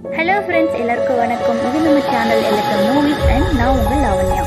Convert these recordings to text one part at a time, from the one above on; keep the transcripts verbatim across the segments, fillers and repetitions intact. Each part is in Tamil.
Hello friends, எல்லாருக்கும் வணக்கம். இது நம்ம சேனல் எலக்ட்ரம் மூவிஸ் அண்ட் நான் உங்கள் லாவண்யா.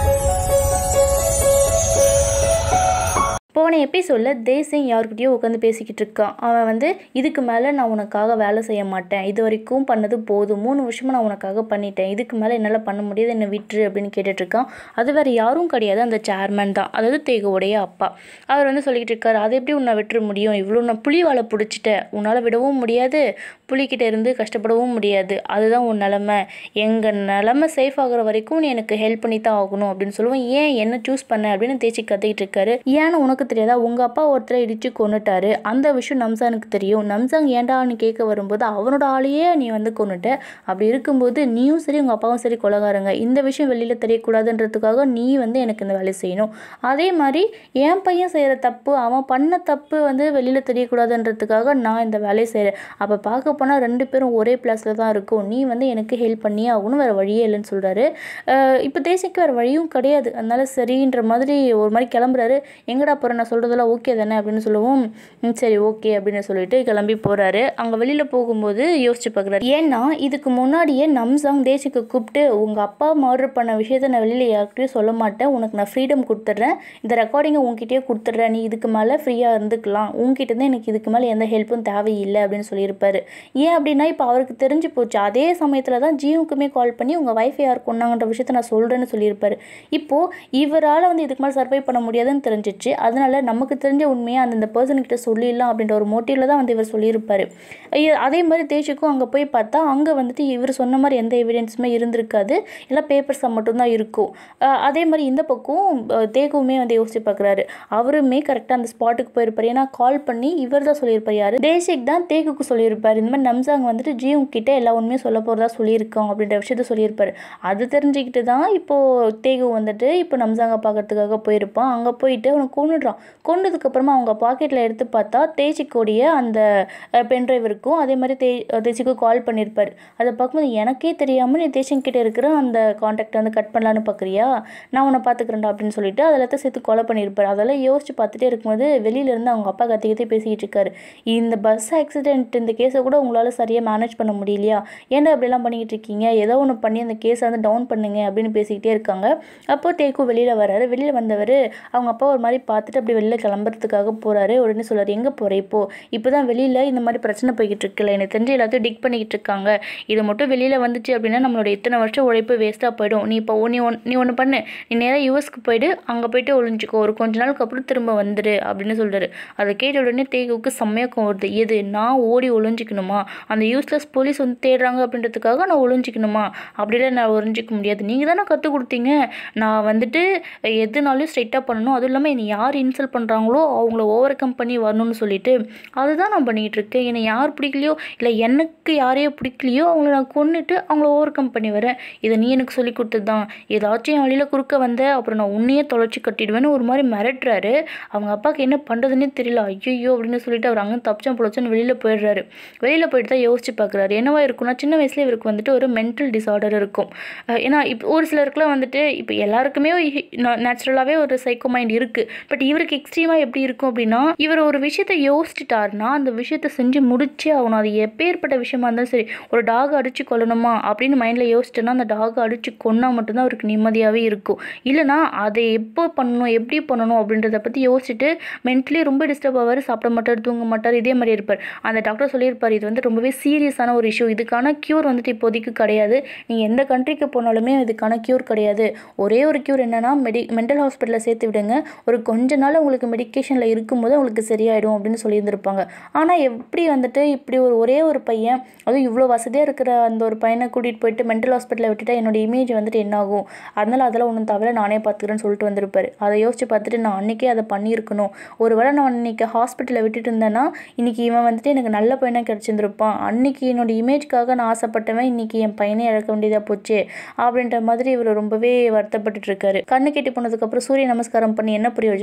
போன எபிசோடில் தேசிங் யாருக்கிட்டையோ உட்காந்து பேசிக்கிட்டு இருக்கான். அவன் வந்து இதுக்கு மேலே நான் உனக்காக வேலை செய்ய மாட்டேன், இது வரைக்கும் பண்ணது போதும், மூணு வருஷமாக நான் உனக்காக பண்ணிட்டேன், இதுக்கு மேலே என்னால் பண்ண முடியாது, என்னை விட்டுரு அப்படின்னு கேட்டுட்ருக்கான். அது வேறு யாரும் கிடையாது, அந்த சேர்மேன் தான், அதாவது தேகுவோடைய அப்பா. அவர் வந்து சொல்லிக்கிட்டு இருக்காரு, அதை எப்படி உன்னை விட்டுற முடியும், இவ்வளோ நான் புலி வாழை பிடிச்சிட்டேன், உன்னால் விடவும் முடியாது, புலிக்கிட்ட இருந்து கஷ்டப்படவும் முடியாது, அதுதான் உன் நிலமை, எங்கள் நிலமை சேஃப் ஆகிற வரைக்கும் நீ எனக்கு ஹெல்ப் பண்ணி தான் ஆகணும் அப்படின்னு சொல்லுவோம். ஏன் என்ன சூஸ் பண்ண அப்படின்னு தேய்ச்சி கத்திக்கிட்டு இருக்காரு. ஏன்னு உனக்கு தெரியாதா, உங்கள் அப்பா ஒருத்தரை இடித்து கொண்டுட்டாரு, அந்த விஷயம் நம்சானுக்கு தெரியும், நம்சாங் ஏண்டான்னு கேட்க வரும்போது அவனோட ஆளையே நீ வந்து கொண்டுட்ட, அப்படி இருக்கும்போது நீயும் சரி உங்கள் அப்பாவும் சரி கொலைகாரங்க, இந்த விஷயம் வெளியில் தெரியக்கூடாதுன்றதுக்காக நீ வந்து எனக்கு இந்த வேலை செய்யணும், அதே மாதிரி என் பையன் செய்கிற தப்பு, அவன் பண்ண தப்பு வந்து வெளியில் தெரியக்கூடாதுன்றதுக்காக நான் இந்த வேலையை செய்கிறேன், அப்போ பார்க்க போனால் ரெண்டு பேரும் ஒரே பிளஸில் தான் இருக்கும், நீ வந்து எனக்கு ஹெல்ப் பண்ணியே ஆகணும், வேறு வழியே இல்லைன்னு சொல்கிறாரு. இப்போ தேசிக்கு வேறு வழியும் கிடையாது, அதனால சரின்ற மாதிரி ஒரு மாதிரி கிளம்புறாரு. எங்கடா போகிற, நான் சொல்கிறதெல்லாம் ஓகே தானே அப்படின்னு சொல்லுவோம். சரி ஓகே அப்படின்னு சொல்லிட்டு கிளம்பி போகிறாரு. அங்கே வெளியில் போகும்போது யோசிச்சு பார்க்குறாரு, ஏன்னா இதுக்கு முன்னாடியே நம்சாங் தேசிக்கு கூப்பிட்டு உங்கள் அப்பா மர்டர் பண்ண விஷயத்த நான் வெளியில் யார்கிட்டையும் சொல்ல மாட்டேன், உனக்கு நான் ஃப்ரீடம் கொடுத்துட்றேன், இந்த ரெக்கார்டிங்கை உங்ககிட்டயே கொடுத்துட்றேன், நீ இதுக்கு மேலே ஃப்ரீயாக இருந்துக்கலாம், உங்ககிட்ட தான் எனக்கு இதுக்கு மேலே எந்த ஹெல்ப்பும் தேவையில்லை அப்படின்னு சொல்லியிருப்பாரு. ஏன் அப்படின்னா இப்போ அவருக்கு தெரிஞ்சு போச்சு, அதே சமயத்தில் தான் ஜியோக்குமே கால் பண்ணி உங்கள் வைஃபை யார் கொண்டாங்கன்ற விஷயத்த நான் சொல்கிறேன்னு சொல்லியிருப்பாரு. இப்போது இவரால் வந்து இதுக்கு மேலே சர்வை பண்ண முடியாதுன்னு தெரிஞ்சிச்சு, அதனால் நமக்கு தெரிஞ்ச உண்மையாக அந்தந்த பர்சன்கிட்ட சொல்லிடலாம் அப்படின்ற ஒரு மோட்டிவில் தான் வந்து இவர் சொல்லியிருப்பார். அதே மாதிரி தேஜுக்கும் அங்கே போய் பார்த்தா அங்கே வந்துட்டு இவர் சொன்ன மாதிரி எந்த எவிடன்ஸுமே இருந்திருக்காது, எல்லாம் பேப்பர்ஸாக மட்டும்தான் இருக்கும். அதே மாதிரி இந்த பக்கம் தேகுவுமே வந்து யோசிச்சு பார்க்குறாரு, அவருமே கரெக்டாக அந்த ஸ்பாட்டுக்கு போயிருப்பார், ஏன்னா கால் பண்ணி இவர் தான் சொல்லியிருப்பார், யார் தேசிக் தான் தேகுக்கு சொல்லியிருப்பார், இந்த மாதிரி நம்சாங் வந்துட்டு ஜியும் கிட்டே எல்லா உண்மையும் சொல்ல போகிறதா சொல்லியிருக்கோம் அப்படின்ற விஷயத்த சொல்லியிருப்பார். அது தெரிஞ்சுக்கிட்டு தான் இப்போது தேகு வந்துட்டு இப்போ நம்சாங்கை பார்க்கறதுக்காக போயிருப்பான். அங்கே போயிட்டு அவனை கொண்டுடுறான். கொண்டதுக்கப்புறமா அவங்க பாக்கெட்டில் எடுத்து பார்த்தா தேஜிக்கோடைய அந்த பென்ட்ரைவ் இருக்கும், அதே மாதிரி தே தேஜிக்கு கால் பண்ணியிருப்பார். அதை பார்க்கும்போது எனக்கே தெரியாமல் நீ தேஜிக்கிட்ட இருக்கிற அந்த கான்டாக்டை வந்து கட் பண்ணலான்னு பார்க்குறியா, நான் உன்னை பார்த்துக்கிறேன்டா அப்படின்னு சொல்லிட்டு அதெல்லாம் சேர்த்து கொலை பண்ணியிருப்பார். அதெல்லாம் யோசிச்சு பார்த்துட்டே இருக்கும்போது வெளியிலேருந்து அவங்க அப்பா கத்தி கத்தி பேசிக்கிட்டு இருக்காரு, இந்த பஸ் ஆக்சிடென்ட் இந்த கேஸை கூட உங்களால் சரியாக மேனேஜ் பண்ண முடியலையா, ஏன்டா அப்படிலாம் பண்ணிக்கிட்டு இருக்கீங்க, ஏதோ ஒன்று பண்ணி அந்த கேஸை வந்து டவுன் பண்ணுங்க அப்படின்னு பேசிக்கிட்டே இருக்காங்க. அப்போது தேக்கு வெளியில் வராரு. வெளியில் வந்தவர் அவங்க அப்பா ஒரு மாதிரி பார்த்துட்டு அப்படி வெளியில் கிளம்புறதுக்காக போகிறாரு. உடனே சொல்கிறார், எங்கே போகிற, இப்போ இப்போ தான் வெளியில் இந்த மாதிரி பிரச்சனை போய்கிட்டு இருக்குல்ல, எனக்கு தெரிஞ்சு எல்லாத்தையும் டிக் பண்ணிக்கிட்டு இருக்காங்க, இது மட்டும் வெளியில் வந்துச்சு அப்படின்னா நம்மளோட இத்தனை வருஷம் உழைப்பு வேஸ்ட்டாக போயிடும், நீ இப்போ நீ ஒன் நீ ஒன்று பண்ணு, நீ நேராக யூஎஸ்க்கு போய்ட்டு அங்கே போய்ட்டு ஒழிஞ்சிக்கோ, ஒரு கொஞ்ச நாளுக்கு அப்புறம் திரும்ப வந்துடு அப்படின்னு சொல்கிறாரு. அதை கேட்ட உடனே தேகுவுக்கு செம்மையாக வருது, எது நான் ஓடி ஒழிஞ்சிக்கணுமா, அந்த யூஸ்லெஸ் போலீஸ் வந்து தேடுறாங்க அப்படின்றதுக்காக நான் ஒழிஞ்சிக்கணுமா, அப்படிலாம் நான் ஒழிஞ்சிக்க முடியாது, நீங்கள் தானே கற்றுக் கொடுத்தீங்க, நான் வந்துட்டு எதுனாலும் ஸ்ட்ரைட்டாக பண்ணணும், அதுவும் இல்லாமல் என்னை யார் இன்சல்ட் பண்ணுறாங்களோ அவங்கள ஓவர் கம் பண்ணி வரணும்னு சொல்லிட்டு அதுதான் நான் பண்ணிக்கிட்டு இருக்கேன், என்னை யார் பிடிக்கலையோ இல்லை எனக்கு யாரையோ பிடிக்கலையோ அவங்கள நான் கொண்டுட்டு அவங்கள ஓவர் கம் பண்ணி வரேன், இதை நீ எனக்கு சொல்லி கொடுத்தது தான், ஏதாச்சும் என் வழியில் குறுக்க வந்த அப்புறம் நான் உன்னையே தொலைச்சி கட்டிடுவேன்னு ஒரு மாதிரி மிரட்டுறாரு. அவங்க அப்பாவுக்கு என்ன பண்ணுறதுன்னே தெரியல, ஐயோ அப்படின்னு சொல்லிட்டு அவர் அங்கே தப்பிச்சம் பொழைச்சோன்னு வெளியில் போயிடுறாரு. வெளியில் போயிட்டு தான் யோசிச்சு பார்க்குறாரு, என்னவா இருக்குன்னா சின்ன வயசுல இவருக்கு வந்துட்டு ஒரு மென்டல் டிஸார்டர் இருக்கும். ஏன்னா இப்போ ஒரு சிலருக்குலாம் வந்துட்டு இப்போ எல்லாருக்குமே நேச்சுரலாகவே ஒரு சைக்கோ மைண்ட் இருக்குது, பட் இவருக்கு எக்ஸ்ட்ரீமாக எப்படி இருக்கும் அப்படின்னா இவர் ஒரு விஷயத்தை யோசிச்சுட்டாருன்னா அந்த விஷயத்தை செஞ்சு முடிச்சே ஆகணும், அது எப்பேற்பட்ட விஷயமா இருந்தாலும் சரி, ஒரு டாக் அடித்து கொல்லணுமா அப்படின்னு மைண்டில் யோசிச்சோன்னா அந்த டாக் அடித்து கொன்னா மட்டும்தான் அவருக்கு நிம்மதியாகவே இருக்கும், இல்லைனா அதை எப்போ பண்ணணும் எப்படி பண்ணணும் அப்படின்றத பற்றி யோசிச்சுட்டு மென்டலி ரொம்ப டிஸ்டர்ப் ஆவார், சாப்பிட மாட்டார், தூங்க மாட்டார், இதே மாதிரி இருப்பார். அந்த டாக்டர் சொல்லியிருப்பார், இது வந்து ரொம்பவே சீரியஸான ஒரு இஷ்யூ, இதுக்கான க்யூர் வந்துட்டு இப்போதைக்கு கிடையாது, நீங்கள் எந்த கண்ட்ரிக்கு போனாலுமே இதுக்கான க்யூர் கிடையாது, ஒரே ஒரு க்யூர் என்னென்னா மெடி மென்டல் ஹாஸ்பிட்டலில் சேர்த்து விடுங்க, ஒரு கொஞ்ச நாள் உங்களுக்கு மெடிக்கேஷனில் இருக்கும்போது உங்களுக்கு சரியாயிடும் அப்படின்னு சொல்லியிருந்திருப்பாங்க. ஆனால் எப்படி வந்துட்டு இப்படி ஒரு ஒரே ஒரு பையன், அதுவும் இவ்வளோ வசதியாக இருக்கிற அந்த ஒரு பையனை கூட்டிகிட்டு போயிட்டு மென்டல் ஹாஸ்பிட்டலில் விட்டுட்டா என்னோட இமேஜ் வந்துட்டு என்ன ஆகும், அதனால் அதெல்லாம் ஒன்றும் தவிர நானே பார்த்துக்கிறேன்னு சொல்லிட்டு வந்திருப்பார். அதை யோசிச்சு பார்த்துட்டு நான் அன்றைக்கே அதை பண்ணியிருக்கணும், ஒரு வேளை நான் இன்றைக்கி ஹாஸ்பிட்டலில் விட்டுட்டு இருந்தேன்னா இன்றைக்கி இவன் வந்துட்டு எனக்கு நல்ல பையனாக கிடச்சிருந்துருப்பான், அன்றைக்கி என்னோட இமேஜ்க்காக நான் ஆசைப்பட்டவன் இன்றைக்கி என் பையனே இழக்க வேண்டியதாக போச்சு அப்படின்ற மாதிரி இவர் ரொம்பவே வருத்தப்பட்டு இருக்காரு. கண்ணு கெட்டி போனதுக்கப்புறம் சூரிய நமஸ்காரம் பண்ணி என்ன பிரயோஜனம், அன்றைக்கே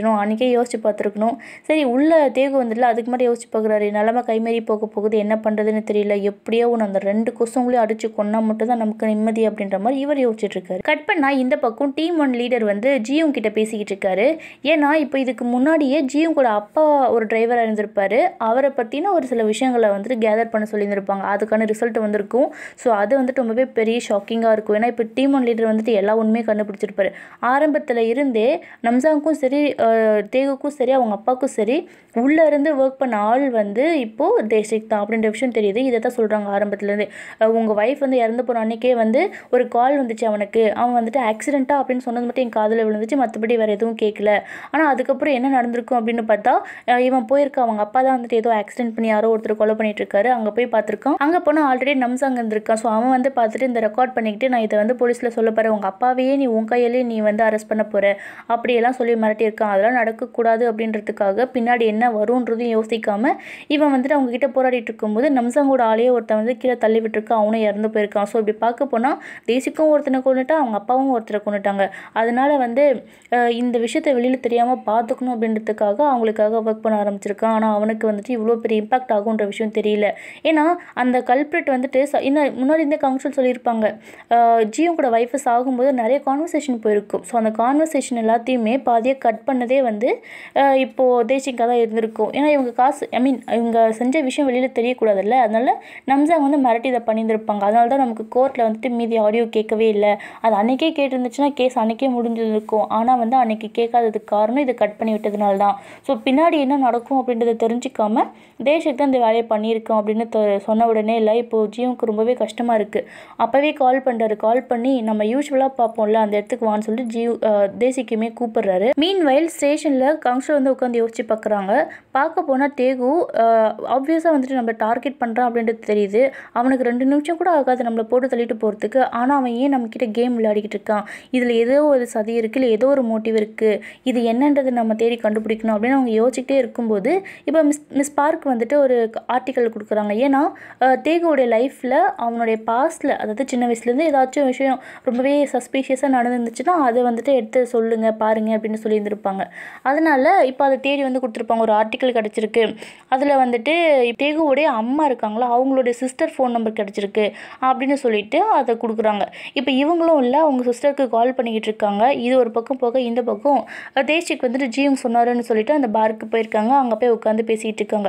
அன்றைக்கே யோசிச்சு பார்த்துருக்கணும். சரி உள்ள தேகு வந்துடல, அதுக்கு மாதிரி யோசிச்சு பார்க்குறாரு, நிலமை கைமாறி போக போகுது, என்ன பண்ணுறதுன்னு தெரியல, எப்படியோ ஒன்று அந்த ரெண்டு கொசுங்களையும் அடிச்சு கொன்னா மட்டும் தான் நமக்கு நிம்மதி அப்படின்ற மாதிரி இவர் யோசிச்சுட்டு இருக்காரு. கட் பண்ணா இந்த பக்கம் டீம் ஒன் லீடர் வந்து ஜியும் கிட்ட பேசிக்கிட்டு இருக்காரு. ஏன்னா இப்போ இதுக்கு முன்னாடியே ஜியும் கூட அப்பா ஒரு டிரைவராக இருந்திருப்பாரு, அவரை பற்றின ஒரு சில விஷயங்களை வந்துட்டு கேதர் பண்ண சொல்லியிருந்திருப்பாங்க. அதுக்கான ரிசல்ட் வந்திருக்கும். ஸோ அது வந்துட்டு ரொம்பவே பெரிய ஷாக்கிங்காக இருக்கும். ஏன்னா இப்போ டீம் ஒன் லீடர் வந்துட்டு எல்லா உண்மையுமே கண்டுபிடிச்சிருப்பாரு. ஆரம்பத்தில் இருந்தே நம்சாங்க்கும் சரி தேகுக்கும் சரி அவங்க அப்பாவுக்கும் சரி உள்ளே இருந்து ஒர்க் பண்ண ஆள் வந்து இப்போது தேசிக் தான் அப்படின்ற விஷயம் தெரியுது. இதை தான் சொல்கிறாங்க ஆரம்பத்துலேருந்து. உங்கள் ஒய்ஃப் வந்து இறந்து போகிற அன்றைக்கே வந்து ஒரு கால் வந்துச்சு அவனுக்கு, அவன் வந்துட்டு ஆக்சிடெண்ட்டாக அப்படின்னு சொன்னது மட்டும் என் காதில் விழுந்துச்சு, மற்றபடி வேறு எதுவும் கேட்கல. ஆனால் அதுக்கப்புறம் என்ன நடந்திருக்கும் அப்படின்னு பார்த்தா இவன் போயிருக்கா, அவங்க அப்பா தான் வந்துட்டு ஏதோ ஆக்சிடென்ட் பண்ணி யாரோ ஒருத்தர் கொலை பண்ணிட்டு இருக்காரு, அங்கே போய் பார்த்துருக்கான். அங்கே போனால் ஆல்ரெடி நம்சாங் இருந்திருக்கான். ஸோ அவன் வந்து பார்த்துட்டு இந்த ரெக்கார்ட் பண்ணிக்கிட்டு நான் இதை வந்து போலீஸில் சொல்ல போகிறேன், உங்கள் அப்பாவையே நீ உன் கையிலே நீ வந்து அரெஸ்ட் பண்ண போகிற அப்படியெல்லாம் சொல்லி மிரட்டியிருக்கான். அதெல்லாம் நடக்கக்கூடாது அப்படின்றதுக்காக பின்னாடி என்ன வரும்ன்றதும் யோசிக்காமல் இவன் வந்துட்டு அவங்க கிட்ட போராடிட்டு இருக்கும்போது நம்சாங்கோட ஆளையே ஒருத்தன் வந்து கீழே தள்ளி விட்டுருக்கான், அவனும் இறந்து போயிருக்கான். ஸோ இப்படி பார்க்க போனால் தேசிக்கும் ஒருத்தனை கொண்டுட்டா, அவங்க அப்பாவும் ஒருத்தரை கொண்டுட்டாங்க. அதனால வந்து இந்த விஷயத்தை வெளியில் தெரியாமல் பார்த்துக்கணும் அப்படின்றதுக்காக அவங்களுக்காக ஒர்க் பண்ண ஆரம்பிச்சிருக்கான். ஆனால் அவனுக்கு வந்துட்டு இவ்வளோ பெரிய இம்பாக்ட் ஆகுன்ற விஷயம் தெரியல. ஏன்னா அந்த கல்பிரேட் வந்துட்டு இன்னும் முன்னாடி இந்த கவுன்சில் சொல்லியிருப்பாங்க, ஜியும் கூட ஒய்ஃபை ஆகும்போது நிறைய கான்வர்சேஷன் போயிருக்கும். ஸோ அந்த கான்வர்சேஷன் எல்லாத்தையுமே பாதியாக கட் பண்ணதே வந்து இப்போது தேசிக்காக தான் இருந்திருக்கும். ஏன்னா இவங்க காசு ஐ மீன் இவங்க செஞ்ச விஷயம் வெளியில் தெரியக்கூடாதுல்ல, அதனால நம்சாங் வந்து மிரட்டி இதை பண்ணியிருந்திருப்பாங்க. அதனால தான் நமக்கு கோர்ட்டில் வந்துட்டு மீதி ஆடியோ கேட்கவே இல்லை. அது அன்றைக்கே கேட்டிருந்துச்சுன்னா கேஸ் அன்றைக்கே முடிஞ்சிருக்கும். ஆனால் வந்து அன்றைக்கி கேட்காததுக்கு காரணம் இதை கட் பண்ணி விட்டதுனால தான். ஸோ பின்னாடி என்ன நடக்கும் அப்படின்றத தெரிஞ்சிக்காமல் தேசிக் தான் இந்த வேலையை பண்ணியிருக்கோம் அப்படின்னு சொன்ன உடனே இல்லை இப்போது ஜியோவுக்கு ரொம்பவே கஷ்டமாக இருக்குது. அப்போவே கால் பண்ணுறாரு, கால் பண்ணி நம்ம யூஸ்வலாக பார்ப்போம்ல அந்த இடத்துக்கு வான்னு சொல்லிட்டு ஜியோ தேசிக்குமே கூப்பிடுறாரு. மீன் வயல் ஸ்டேஷனில் கவுன்சிலர் வந்து உட்காந்து யோசிச்சு பார்க்குறாங்க. பார்க்க போனால் தேகு ஆப்வியஸாக வந்துட்டு நம்ம டார்கெட் பண்ணுறான் அப்படின்றது தெரியுது. அவனுக்கு ரெண்டு நிமிஷம் கூட ஆகாது நம்மளை போட்டு தள்ளிட்டு போகிறதுக்கு. ஆனால் அவன் ஏன் நம்மக்கிட்ட கேம் விளையாடிக்கிட்டு இருக்கான், இதில் ஏதோ ஒரு சதி இருக்குது, இல்லை ஏதோ ஒரு மோட்டிவ் இருக்குது, இது என்னன்றது நம்ம தேடி கண்டுபிடிக்கணும் அப்படின்னு அவங்க யோசிச்சுட்டே இருக்கும்போது இப்போ மிஸ் மிஸ் பார்க் வந்துட்டு ஒரு ஆர்டிக்கல் கொடுக்குறாங்க. ஏன்னா தேகுவோடைய லைஃப்பில் அவனுடைய பாஸ்டில் அதாவது சின்ன வயசுலேருந்து ஏதாச்சும் விஷயம் ரொம்பவே சஸ்பீஷியஸாக நடந்துருந்துச்சுன்னா அதை வந்துட்டு எடுத்து சொல்லுங்கள் பாருங்கள் அப்படின்னு சொல்லியிருந்திருப்பாங்க. அதனால் இப்போ அதை தேடி வந்து கொடுத்துருப்பாங்க. ஒரு ஆர்டிக்கல் கிடச்சிருக்கு, அதில் வந்துட்டு தேகுவோடைய அம்மா இருக்காங்களா அவங்களுடைய சிஸ்டர் ஃபோன் நம்பர் கிடச்சிருக்கு அப்படின்னு சொல்லிட்டு அதை கொடுக்குறாங்க. இப்போ இவங்களும் இல்லை அவங்க சிஸ்டருக்கு கால் பண்ணிக்கிட்டு இருக்காங்க. இது ஒரு பக்கம் போக இந்த பக்கம் தேசிக் வந்துட்டு ஜியும் சொன்னாருன்னு சொல்லிட்டு அந்த பாருக்கு போயிருக்காங்க. அங்கே போய் உட்காந்து பேசிக்கிட்டு இருக்காங்க.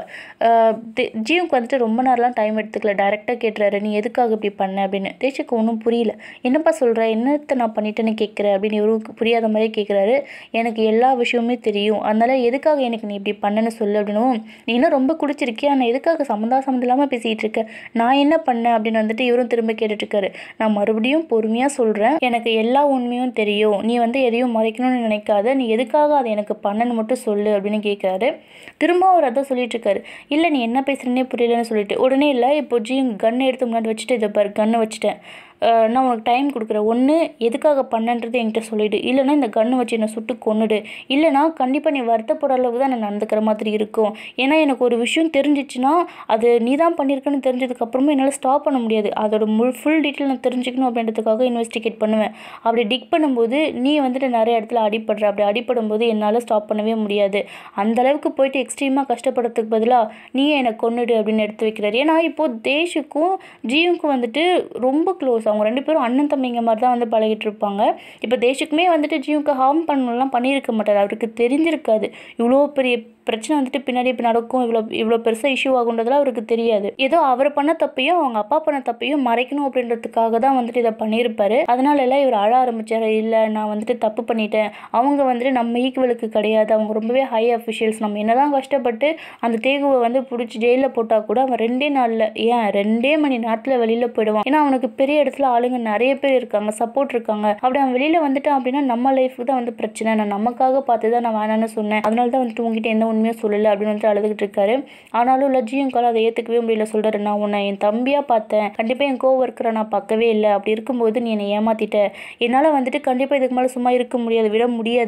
ஜியுக்கு வந்துட்டு ரொம்ப நேரம்லாம் டைம் எடுத்துக்கல, டைரெக்டாக கேட்டுறாரு நீ எதுக்காக இப்படி பண்ண அப்படின்னு. தேசிக்கு ஒன்றும் புரியல, என்னப்பா சொல்கிற, என்னத்தை நான் பண்ணிட்டேன்னு கேட்குறேன் அப்படின்னு இவருக்கு புரியாத மாதிரியே கேட்குறாரு. எனக்கு எல்லா விஷயமுமே தெரியும், அதனால் எதுக்காக எனக்கு நீ இப்படி பண்ணேன்னு சொல்லு அப்படின்னும். நீ இன்னும் ரொம்ப குடிச்சிருக்கியா, நான் எதுக்காக சம்மந்தா சம்மந்தம் இல்லாமல் பேசிக்கிட்டு இருக்கேன், நான் என்ன பண்ணேன் அப்படின்னு வந்துட்டு இவரும் திரும்ப கேட்டுட்ருக்காரு. நான் மறுபடியும் பொறுமையாக சொல்கிறேன், எனக்கு எல்லா உண்மையும் தெரியும், நீ வந்து எதையும் மறைக்கணும்னு நினைக்காத, நீ எதுக்காக அதை எனக்கு பண்ணன்னு மட்டும் சொல்லு அப்படின்னு கேட்குறாரு. திரும்ப அவர் அதான் சொல்லிட்டு இருக்காரு, இல்லை நீ என்ன பேசுகிறேன்னே புரியலன்னு சொல்லிட்டு. உடனே இல்லை இப்போ ஜி கன்னை எடுத்து முன்னாடி வச்சுட்டு இதை பாரு கன்னை வச்சுட்டேன், நான் உனக்கு டைம் கொடுக்குறேன், ஒன்று எதுக்காக பண்ணன்றது என்கிட்ட சொல்லிவிடு, இல்லைனா இந்த கன்று வச்சு என்னை சுட்டு கொன்னுடு, இல்லைனா கண்டிப்பாக நீ வருத்தப்பட அளவுக்கு தான் நான் நடந்துக்கிற மாதிரி இருக்கும். ஏன்னா எனக்கு ஒரு விஷயம் தெரிஞ்சிச்சுன்னா அது நீ தான் பண்ணியிருக்கேன்னு தெரிஞ்சதுக்கப்புறமும் என்னால் ஸ்டாப் பண்ண முடியாது, அதோட முழு ஃபுல் டீட்டெயில் நான் தெரிஞ்சுக்கணும் அப்படின்றதுக்காக இன்வெஸ்டிகேட் பண்ணுவேன். அப்படி டிக் பண்ணும்போது நீ வந்துட்டு நிறைய இடத்துல அடிப்படுற, அப்படி அடிப்படும்போது என்னால் ஸ்டாப் பண்ணவே முடியாது, அந்தளவுக்கு போயிட்டு எக்ஸ்ட்ரீமாக கஷ்டப்படுறதுக்கு பதிலாக நீ என்னை கொன்னுடு அப்படின்னு எடுத்து வைக்கிறாரு. ஏன்னா இப்போது தேஷுக்கும் ஜியுக்கும் வந்துட்டு ரொம்ப க்ளோஸ், அவங்க ரெண்டு பேரும் அண்ணன் தம்பிங்க மாதிரி தான் வந்து பழகிட்டு இருப்பாங்க. இப்போ தேஷுக்குமே வந்துட்டு ஜியுக்கு ஹார்ம் பண்ணலாம் பண்ணியிருக்க மாட்டார், அவருக்கு தெரிஞ்சிருக்காது இவ்வளோ பெரிய பிரச்சனை வந்துட்டு பின்னாடி இப்போ நடக்கும், இவ்வளோ இவ்வளோ பெருசாக இஷ்யூ ஆகுன்றதுலாம் அவருக்கு தெரியாது. ஏதோ அவர் பண்ண தப்பையும் அவங்க அப்பா பண்ண தப்பையும் மறைக்கணும் அப்படின்றதுக்காக தான் வந்துட்டு இதை பண்ணியிருப்பாரு. அதனால எல்லாம் இவர் அழ ஆரம்பிச்சார், இல்லை நான் வந்துட்டு தப்பு பண்ணிட்டேன், அவங்க வந்துட்டு நம்ம ஈக்குவலுக்கு கிடையாது, அவங்க ரொம்பவே ஹை அஃபிஷியல்ஸ், நம்ம என்னதான் கஷ்டப்பட்டு அந்த தேகுவை வந்து பிடிச்சி ஜெயிலில் போட்டால் கூட அவன் ரெண்டே நாளில் ஏன் ரெண்டே மணி நேரத்தில் வெளியில் போயிடுவான். ஏன்னா அவனுக்கு பெரிய இடத்துல ஆளுங்க நிறைய பேர் இருக்காங்க, சப்போர்ட் இருக்காங்க. அப்படி அவன் வெளியில் வந்துட்டான் அப்படின்னா நம்ம லைஃபுக்கு தான் வந்து பிரச்சனை, நான் நமக்காக பார்த்து தான் நான் வேணான்னு சொன்னேன், அதனால தான் வந்துட்டு உங்ககிட்ட எந்த உண்மையாக சொல்லலை அப்படின்னு வந்துட்டு அழுதுகிட்டு இருக்காரு. ஆனாலும் லஜ்ஜியும் கால அதை ஏற்றுக்கவே முடியல. சொல்கிறாரு, நான் உன்னை என் தம்பியாக பார்த்தேன், கண்டிப்பாக என் கோவம் இருக்கிற நான் பார்க்கவே இல்லை, அப்படி இருக்கும்போது நீ என்னை ஏமாற்றிட்ட, என்னால் வந்துட்டு கண்டிப்பாக இதுக்கு மேலே சும்மா இருக்க முடியாது, விட முடியாது,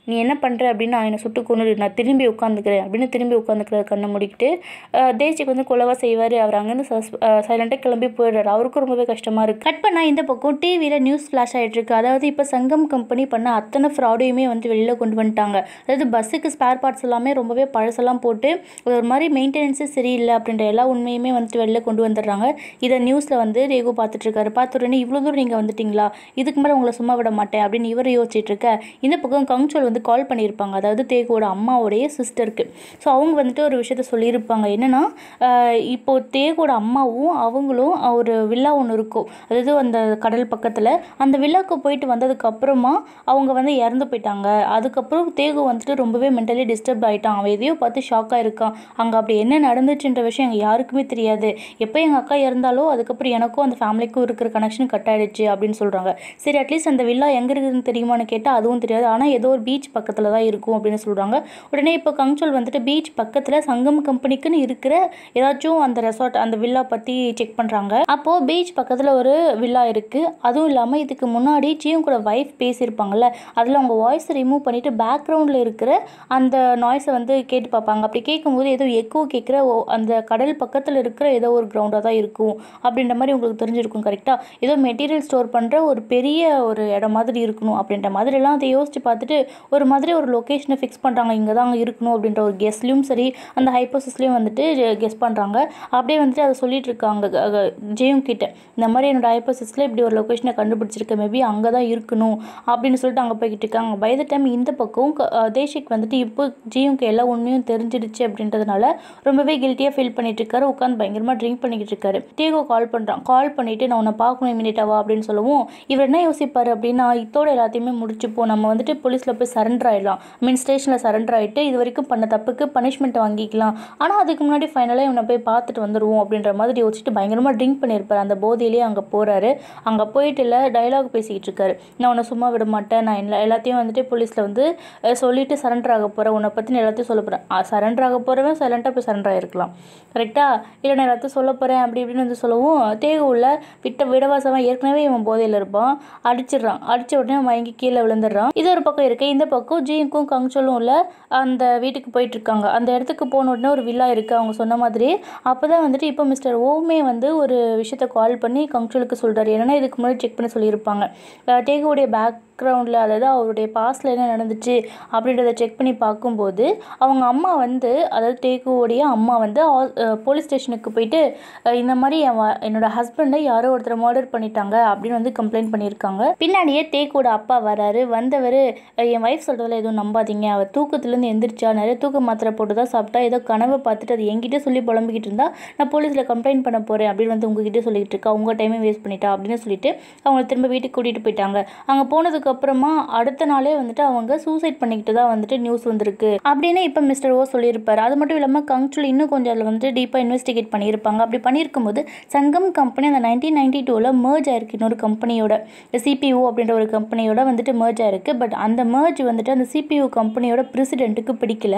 நீ என்ன பண்ணுற அப்படின்னு நான் என்னை சுட்டு கொண்டு நான் திரும்பி உட்காந்துக்கிறேன் அப்படின்னு திரும்பி உட்காந்துக்கிற கண்ணை முடிக்கிட்டு தேசிக்கு வந்து கொலவா செய்வார். அவர் அங்கேருந்து சைலண்ட்டாக கிளம்பி போயிடுறாரு. அவருக்கும் ரொம்பவே கஷ்டமாக இருக்குது. கட் பண்ணால் இந்த பக்கம் டிவியில் நியூஸ் ஃப்ளாஷ் ஆகிட்டு இருக்கு. அதாவது இப்போ சங்கம் கம்பெனி பண்ண அத்தனை ஃப்ராடையுமே வந்து வெளியில் கொண்டு வந்துட்டாங்க. அதாவது பஸ்ஸுக்கு ஸ்பேர் பார்ட்ஸ் எல்லாமே ரொம்பவே பழசெல்லாம் போட்டு ஒரு மாதிரி மெயின்டெனன்ஸே சரியில்லை அப்படின்ற எல்லா உண்மையுமே வந்துட்டு வெளியில் கொண்டு வந்துடுறாங்க. இதை நியூஸில் வந்து ரேகு பார்த்துட்ருக்காரு. பார்த்த உடனே இவ்வளோ தூரம் நீங்கள் வந்துட்டிங்களா, இதுக்கு மேலே உங்களை சும்மா விட மாட்டேன் அப்படின்னு இவர் யோசிச்சுட்டு இருக்க இந்த பக்கம் கங்சோல் வந்து கால் பண்ணியிருப்பாங்க. அதாவது தேகுவோட அம்மாவோடைய சிஸ்டருக்கு. ஸோ அவங்க வந்துட்டு ஒரு விஷயத்த சொல்லியிருப்பாங்க. என்னென்னா இப்போது தேகுவோட அம்மாவும் அவங்களும் ஒரு வில்லா ஒன்று இருக்கும், அதாவது அந்த கடல் பக்கத்தில். அந்த வில்லாவுக்கு போயிட்டு வந்ததுக்கப்புறமா அவங்க வந்து இறந்து போயிட்டாங்க. அதுக்கப்புறம் தேகு வந்துட்டு ரொம்பவே மென்டலி டிஸ்டர்ப் ஆகிட்டான். அவன் எதையோ பார்த்து ஷாக்காக இருக்கான். அங்கே அப்படி என்ன நடந்துச்சுன்ற விஷயம் எங்கள் யாருக்குமே தெரியாது. எப்போ எங்கள் அக்கா இறந்தாலோ அதுக்கப்புறம் எனக்கும் அந்த ஃபேமிலிக்கும் இருக்கிற கனெக்ஷன் கட் ஆகிடுச்சு அப்படின்னு சொல்கிறாங்க. சரி, அட்லீஸ்ட் அந்த வில்லா எங்கே இருக்குதுன்னு தெரியுமான்னு கேட்டால் அதுவும் தெரியாது. ஆனால் ஏதோ ஒரு பீச் பக்கத்தில் தான் இருக்கும் அப்படின்னு சொல்கிறாங்க. உடனே இப்போ கங்சோல் வந்துட்டு பீச் பக்கத்தில் சங்கம் கம்பெனிக்குன்னு இருக்கிற ஏதாச்சும் அந்த ரெசார்ட் அந்த வில்லா பற்றி செக் பண்ணுறாங்க. அப்போது பீச் பக்கத்தில் ஒரு வில்லா இருக்குது. அதுவும் இல்லாமல் இதுக்கு முன்னாடி ஜியும் கூட வைஃப் பேசியிருப்பாங்கல்ல, அதில் அவங்க வாய்ஸை ரிமூவ் பண்ணிவிட்டு பேக்ரவுண்டில் இருக்கிற அந்த நாய்ஸை வந்து கேட்டு பார்ப்பாங்க. அப்படி கேட்கும்போது ஏதோ எக்கோ கேட்குற அந்த கடல் பக்கத்தில் இருக்கிற ஏதோ ஒரு கிரவுண்டாக தான் இருக்கும் அப்படின்ற மாதிரி உங்களுக்கு தெரிஞ்சிருக்கும். கரெக்டாக ஏதோ மெட்டீரியல் ஸ்டோர் பண்ணுற ஒரு பெரிய ஒரு இடம் மாதிரி இருக்கணும் அப்படின்ற மாதிரிலாம் அதை யோசித்து பார்த்துட்டு ஒரு மாதிரி ஒரு லொக்கேஷனை ஃபிக்ஸ் பண்ணுறாங்க. இங்கே தான் அங்கே இருக்கணும் அப்படின்ற ஒரு கெஸ்ட்லையும் சரி அந்த ஹைப்போசிஸ்லையும் வந்துட்டு கெஸ் பண்ணுறாங்க. அப்படியே வந்துட்டு அதை சொல்லிட்டு இருக்காங்க ஜெயும் கிட்ட, இந்த மாதிரி என்னோட ஹைப்போசிஸில் இப்படி ஒரு லொக்கேஷனை கண்டுபிடிச்சிருக்கேன், மேபி அங்கே தான் இருக்கணும் அப்படின்னு சொல்லிட்டு அங்கே போய்கிட்டு இருக்காங்க. பை த டைம் இந்த பக்கம் தேஷிக் வந்துட்டு இப்போ ஜியுக்கு எல்லா உண்மையும் தெரிஞ்சிடுச்சு அப்படின்றதுனால ரொம்பவே கில்ட்டியாக ஃபீல் பண்ணிட்டு இருக்காரு. உட்காந்து பயங்கரமாக ட்ரிங்க் பண்ணிக்கிட்டு இருக்காரு. தேகோ கால் பண்ணுறான். கால் பண்ணிவிட்டு நான் உன்னை பார்க்கணும் இமீடியட்டாவா அப்படின்னு சொல்லவும் இவர் என்ன யோசிப்பார் அப்படின்னா, இதோட எல்லாத்தையுமே முடிச்சுப்போம், நம்ம வந்துட்டு போலீஸில் போய் சரண்டர் ஆகிடலாம், மீன் ஸ்டேஷனில் சரண்டர் ஆகிட்டு இது வரைக்கும் பண்ண தப்புக்கு பனிஷ்மெண்ட்டை வாங்கிக்கலாம், ஆனால் அதுக்கு முன்னாடி ஃபைனலாக இவனை போய் பார்த்துட்டு வந்துடுவோம் அப்படின்ற மாதிரி யோசிச்சுட்டு பயங்கரமாக ட்ரிங்க் பண்ணியிருப்பார். அந்த போதையிலேயே அங்கே போகிறாரு. அங்கே போயிட்டு இல்லை டைலாக் பேசிக்கிட்டு இருக்காரு. நான் உன்னை சும்மா விட மாட்டேன், நான் எல்லா எல்லாத்தையும் வந்துட்டு போலீஸில் வந்து சொல்லிவிட்டு சரண்டர் ஆக போகிறேன், உன்னை பற்றி நான் எல்லாத்தையும் சொல்ல போகிறேன். சரண்டர் ஆக போகிறவன் சைலண்ட்டாக போய் சரண்டர் ஆகிருக்கலாம், கரெக்டாக? இல்லை நான் எல்லாத்தையும் சொல்ல போகிறேன் அப்படி இப்படின்னு வந்து சொல்லவும் தேகுவில் விட்ட விடவாசமாக ஏற்கனவே இவன் போதையில் இருப்பான். அடிச்சிடுறான். அடித்த உடனே மயங்கி கீழே விழுந்துடுறான். இது ஒரு பக்கம் இருக்குது. இந்த பக்கம் ஜியுக்கும் கங்சோலும் உள்ள அந்த வீட்டுக்கு போயிட்டுருக்காங்க. அந்த இடத்துக்கு போன உடனே ஒரு வில்லா இருக்குது அவங்க சொன்ன மாதிரி. அப்போ தான் வந்துட்டு இப்போ மிஸ்டர் ஓமே வந்து ஒரு விஷயத்த கால் பண்ணி கங்சோலுக்கு சொல்கிறார். என்னென்னா இதுக்கு முன்னாடி செக் பண்ணி சொல்லியிருப்பாங்க, தேகுவுடைய பேக் பேக்ரவுண்டில், அதாவது அவருடைய பாஸ்டில் என்ன நடந்துச்சு அப்படின்றத செக் பண்ணி பார்க்கும்போது அவங்க அம்மா வந்து, அதாவது தேகுவோடைய அம்மா வந்து போலீஸ் ஸ்டேஷனுக்கு போயிட்டு இந்த மாதிரி என் என்னோடய ஹஸ்பண்டை யாரோ ஒருத்தரை மர்டர் பண்ணிட்டாங்க அப்படின்னு வந்து கம்ப்ளைண்ட் பண்ணியிருக்காங்க. பின்னாடியே தேகுவோட அப்பா வராரு. வந்தவர் என் ஒய்ஃப் சொல்கிறதுல எதுவும் நம்பாதீங்க, அவர் தூக்கத்துலேருந்து எந்திரிச்சா நிறைய தூக்க மாத்திரை போட்டு தான் சாப்பிட்டா, ஏதோ கனவை பார்த்துட்டு அது என்கிட்ட சொல்லி புலம்பிக்கிட்டு இருந்தா நான் போலீஸில் கம்ப்ளைண்ட் பண்ண போகிறேன் அப்படின்னு வந்து உங்ககிட்ட சொல்லிட்டு இருக்கா, உங்கள் டைமே வேஸ்ட் பண்ணிட்டா அப்படின்னு சொல்லிட்டு அவங்கள திரும்ப வீட்டுக்கு கூட்டிகிட்டு போயிட்டாங்க. அங்கே போனதுக்கு அப்புறமா அடுத்த நாளே வந்துட்டு அவங்க சூசைட் பண்ணிக்கிட்டு தான் வந்துட்டு நியூஸ் வந்திருக்கு அப்படின்னு இப்போ மிஸ்டர் ஓ சொல்லியிருப்பாரு. அது மட்டும் இல்லாமல் கங்சோல் இன்னும் கொஞ்சம் அதில் வந்துட்டு டீப்பாக இன்வெஸ்டிகேட் பண்ணியிருப்பாங்க. அப்படி பண்ணியிருக்கும் போது சங்கம் கம்பெனி அந்த நைன்டீன் நைன்டி டூவில் மர்ஜ் ஆயிருக்கு இன்னொரு கம்பெனியோட, சிபிஓ அப்படின்ற ஒரு கம்பெனியோட வந்துட்டு மர்ஜ் ஆயிருக்கு. பட் அந்த மர்ஜ் வந்துட்டு அந்த சிபிஓ கம்பெனியோட பிரசிடென்ட்டுக்கு பிடிக்கல.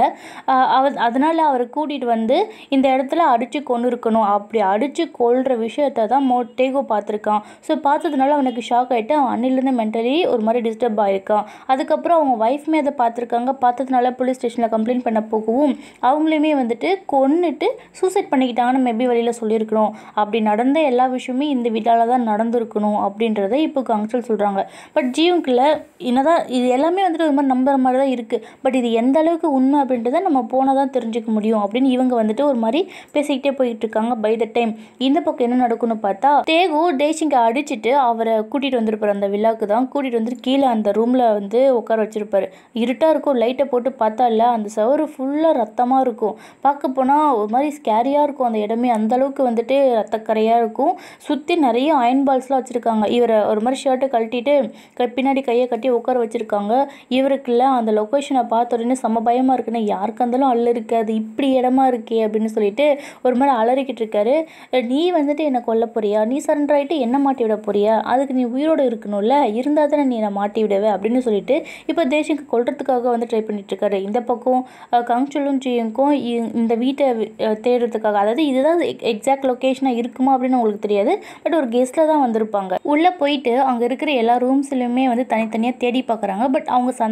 அதனால் அவரை கூட்டிகிட்டு வந்து இந்த இடத்துல அடித்து கொண்டு இருக்கணும், அப்படி அடித்து கொள்கிற விஷயத்தை தான் மோ தேகோ பார்த்துருக்கான். ஸோ பார்த்ததுனால அவனுக்கு ஷாக் ஆகிட்டு அவன் அன்னிலேருந்து மென்டலி ஒரு மாதிரி டிஸ்டர்ப் ஆகிருக்கான். அதுக்கப்புறம் அவங்க ஒய்ஃப்மே அதை பார்த்துருக்காங்க. பார்த்ததுனால போலீஸ் ஸ்டேஷனில் கம்ப்ளைண்ட் பண்ண போகவும் அவங்களையுமே வந்துட்டு கொன்னுட்டு சூசைட் பண்ணிக்கிட்டாங்கன்னு மேபி வழியில் சொல்லியிருக்கணும். அப்படி நடந்த எல்லா விஷயமே இந்த வீட்டால் தான் நடந்திருக்கணும் அப்படின்றத இப்போ கங்சோல் சொல்கிறாங்க. பட் ஜியுக்குள்ள என்னதான் இது எல்லாமே வந்துட்டு ஒரு மாதிரி நம்புற மாதிரி தான் இருக்குது. பட் இது எந்த அளவுக்கு உண்மை அப்படின்றத நம்ம போனால் தான் தெரிஞ்சுக்க முடியும் அப்படின்னு இவங்க வந்துட்டு ஒரு மாதிரி பேசிக்கிட்டே போயிட்டு இருக்காங்க. பை த டைம் இந்த பக்கம் என்ன நடக்கும்னு பார்த்தா தேகு டேஷிங்கை அடிச்சுட்டு அவரை கூட்டிகிட்டு வந்திருப்பார். அந்த விழாக்கு தான் கூட்டிகிட்டு வந்துட்டு கீழே அந்த ரூமில் வந்து உட்கார வச்சுருப்பார். இருட்டாக இருக்கும். லைட்டை போட்டு பார்த்தா இல்லை அந்த சவறு ஃபுல்லாக ரத்தமாக இருக்கும். பார்க்க போனால் ஒரு மாதிரி ஸ்கேரியாக இருக்கும் அந்த இடமே. அந்தளவுக்கு வந்துட்டு ரத்தக்கரையாக இருக்கும். சுற்றி நிறைய அயன் பால்ஸ்லாம் வச்சுருக்காங்க. இவரை ஒரு மாதிரி ஷர்ட்டை கழட்டிட்டு பின்னாடி கையை கட்டி உட்கார வச்சுருக்காங்க. இவருக்குள்ள அந்த லொக்கேஷனை பார்த்த உடனே செம்ம பயமாக இருக்குன்னு, யாருக்கு இருந்தாலும் அள்ள இருக்காது, இப்படி இடமா இருக்கே அப்படின்னு சொல்லிட்டு ஒரு மாதிரி அலறிக்கிட்டு இருக்காரு. நீ வந்துட்டு என்னை கொல்ல போறியா, நீ சரண்டர் ஆகிட்டு என்ன மாட்டி விட போறியா, அதுக்கு நீ உயிரோடு இருக்கணும்ல, இருந்தால் தானே நீ என்னை மாட்டி விடவே அப்படின்னு சொல்லிட்டு இப்போ தேஷிக்கு கொல்றதுக்காக வந்து ட்ரை பண்ணிட்டு இருக்காரு. இந்த பக்கம் கங்சோலும் ஜியுக்கும் இந்த வீட்டை தேடுறதுக்காக, அதாவது இதுதான் எக்ஸாக்ட் லொக்கேஷனாக இருக்குமா அப்படின்னு உங்களுக்கு தெரியாது, பட் ஒரு கெஸ்ட்டில் தான் வந்திருப்பாங்க. உள்ளே போயிட்டு அங்கே இருக்கிற எல்லா ரூம்ஸ்லையுமே வந்து தனித்தனியாக தேடி பார்க்குறாங்க. பட் அவங்க சந்தேகம்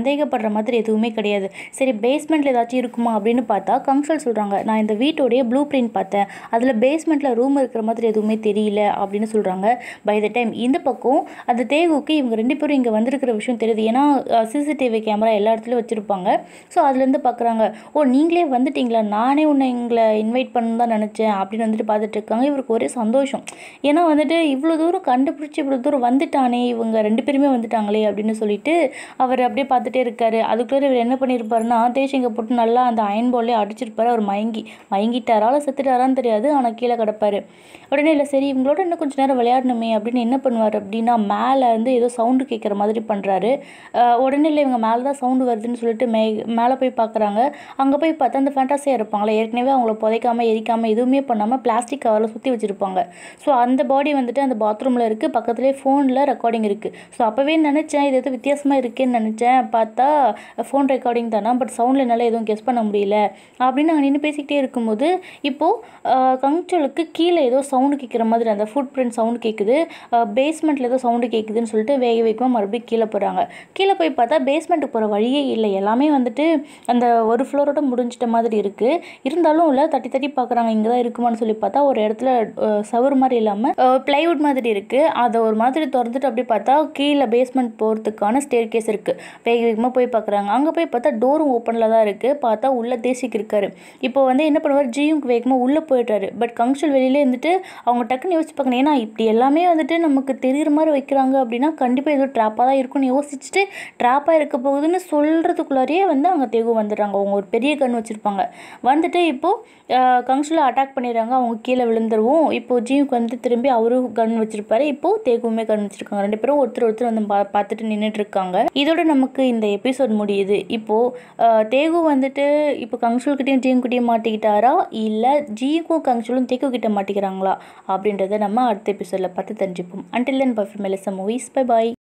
சந்தேகப்படுற மாதிரி எதுவுமே கிடையாது. சரி பேஸ்மெண்ட்டில் ஏதாச்சும் இருக்குமா அப்படின்னு பார்த்தா கங்ஷல் சொல்கிறாங்க, நான் இந்த வீட்டோடைய ப்ளூ பிரிண்ட் பார்த்தேன், அதில் பேஸ்மெண்ட்டில் ரூம் இருக்கிற மாதிரி எதுவுமே தெரியல அப்படின்னு சொல்கிறாங்க. பை த டைம் இந்த பக்கம் அந்த தேகுக்கு இவங்க ரெண்டு பேரும் இங்கே வந்திருக்கிற விஷயம் தெரியுது. ஏன்னா சிசிடிவி கேமரா எல்லா இடத்துலையும் வச்சுருப்பாங்க. ஸோ அதுலேருந்து பார்க்குறாங்க, ஓ நீங்களே வந்துட்டிங்களா, நானே உன்னை எங்களை இன்வைட் பண்ணணும் தான் நினச்சேன் அப்படின்னு வந்துட்டு பார்த்துட்டு இருக்காங்க. இவருக்கு ஒரே சந்தோஷம். ஏன்னா வந்துட்டு இவ்வளோ தூரம் கண்டுபிடிச்சி இவ்வளோ தூரம் வந்துட்டானே, இவங்க ரெண்டு பேருமே வந்துட்டாங்களே அப்படின்னு சொல்லிட்டு அவர் அப்படியே பார்த்துட்டே இருக்காரு. அதுக்குள்ளே இவர் என்ன பண்ணியிருப்பாருன்னா தேசிங்கை போட்டு நல்லா அந்த அயன் பால்லே அடிச்சிருப்பாரு. அவர் மயங்கி மயங்கிட்டாரால செத்துட்டாரான்னு தெரியாது, ஆனால் கீழே கிடப்பாரு. உடனே இல்லை சரி இவங்களோட இன்னும் கொஞ்சம் நேரம் விளையாடணுமே அப்படின்னு என்ன பண்ணுவார் அப்படின்னா மேலே வந்து ஏதோ சவுண்டு கேட்குற மாதிரி பண்ணுறாரு. உடனே இல்லை இவங்க மேலே தான் சவுண்டு வருதுன்னு சொல்லிட்டு மே மேலே போய் பார்க்குறாங்க. அங்கே போய் பார்த்தா அந்த ஃபேண்டாஸியாக இருப்பாங்களே, ஏற்கனவே அவங்கள புதைக்காமல் எரிக்காமல் எதுவுமே பண்ணாமல் பிளாஸ்டிக் கவரில் சுற்றி வச்சுருப்பாங்க. ஸோ அந்த பாடி வந்துட்டு அந்த பாத்ரூமில் இருக்குது, பக்கத்துலேயே ஃபோனில் ரெக்கார்டிங் இருக்குது. ஸோ அப்போவே நினச்சேன் இது எதுவும் வித்தியாசமாக இருக்குன்னு நினச்சேன், பார்த்தா ஃபோன் ரெக்கார்டிங் தானே, பட் சவுண்டில் என்னால் எதுவும் கெஸ் பண்ண முடியல அப்படின்னு நாங்கள் நின்று பேசிக்கிட்டே இருக்கும்போது இப்போது கங்சலுக்கு கீழே ஏதோ சவுண்டு கேட்குற மாதிரி அந்த ஃபுட் பிரிண்ட் சவுண்டு கேட்குது, பேஸ்மெண்ட்டில் ஏதோ சவுண்டு கேட்குதுன்னு சொல்லிட்டு வேக வேகமாக மறுபடியும் கீழே போகிறாங்க. கீழே போய் பார்த்தா பேஸ்மெண்ட்டுக்கு போகிற வழியே இல்லை, எல்லாமே வந்துட்டு அந்த ஒரு ஃப்ளோரோட முடிஞ்சிட்ட மாதிரி இருக்குது. இருந்தாலும் இல்லை தட்டி தட்டி பார்க்குறாங்க இங்கே தான் இருக்குமான்னு சொல்லி பார்த்தா ஒரு இடத்துல சவுறு மாதிரி இல்லாமல் பிளைவுட் மாதிரி இருக்குது. அதை ஒரு மாதிரி திறந்துட்டு அப்படி பார்த்தா கீழே பேஸ்மெண்ட் போகிறதுக்கான ஸ்டேர் கேஸ் இருக்குது. வேக வேகமாக போய் பார்க்குறாங்க. அங்கே போய் பார்த்தா டோரும் ஓப்பனில் தான் இருக்குது. பார்த்தா உள்ளே தேசிக்கு இருக்காரு. இப்போ வந்து என்ன பண்ணுவார், ஜியுக்கு வேகமாக உள்ளே போயிட்டாரு. பட் கங்ஷல் வெளியிலே இருந்துட்டு அவங்க டக்குன்னு யோசிச்சு பார்க்கணும், ஏன்னா இப்படி எல்லாமே வந்துட்டு நமக்கு தெரிகிற மாதிரி வைக்கிறாங்க அப்படின்னா கண்டிப்பாக ஏதோ ட்ராப்பாக தான் இருக்கும்னு யோசிச்சுட்டு ட்ராப்பாக இருக்க போகுதுன்னு சொல்கிறதுக்குள்ளாரியே வந்து அவங்க தேகு வந்துடுறாங்க. அவங்க ஒரு பெரிய கன் வச்சுருப்பாங்க. வந்துட்டு இப்போது கங்ஷலை அட்டாக் பண்ணிடுறாங்க. அவங்க கீழே விழுந்துருவோம். இப்போது ஜியுக்கு வந்து திரும்பி அவரும் கன் வச்சுருப்பாரு. இப்போது தேகுவுமே கன் வச்சுருக்காங்க. ரெண்டு பேரும் ஒருத்தர் ஒருத்தர் வந்து பா பார்த்துட்டு நின்றுட்டு இருக்காங்க. இதோட நமக்கு இந்த எபிசோட் முடியுது. இப்போது தேகு வந்துட்டு இப்போ கங்ஷல்கிட்டையும் ஜியுக்கிட்டையும் மாட்டிக்கிட்டாரா, இல்லை ஜியுக்கும் கங்ஷலும் தேகு கிட்ட மாட்டிக்கிறாங்களா அப்படின்றத நம்ம அடுத்த எபிசோடில் பார்த்து தெரிஞ்சுப்போம். Until then bye from Melissa movies. Bye bye.